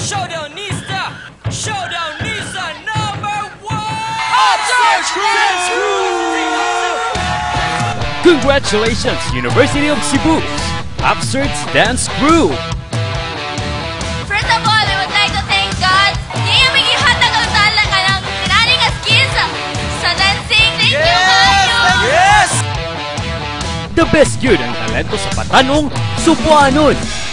Showdownista! Showdownista #1! UPSURGE Crew! Congratulations, University of Cebu! UPSURGE Dance Crew! First of all, I would like to thank God. Hindi yung maghihatag ang tala ka ng tinaning skills sa dancing. Thank you, Mayo! Yes! The best yun ang talento sa Batanong, Cebuanon!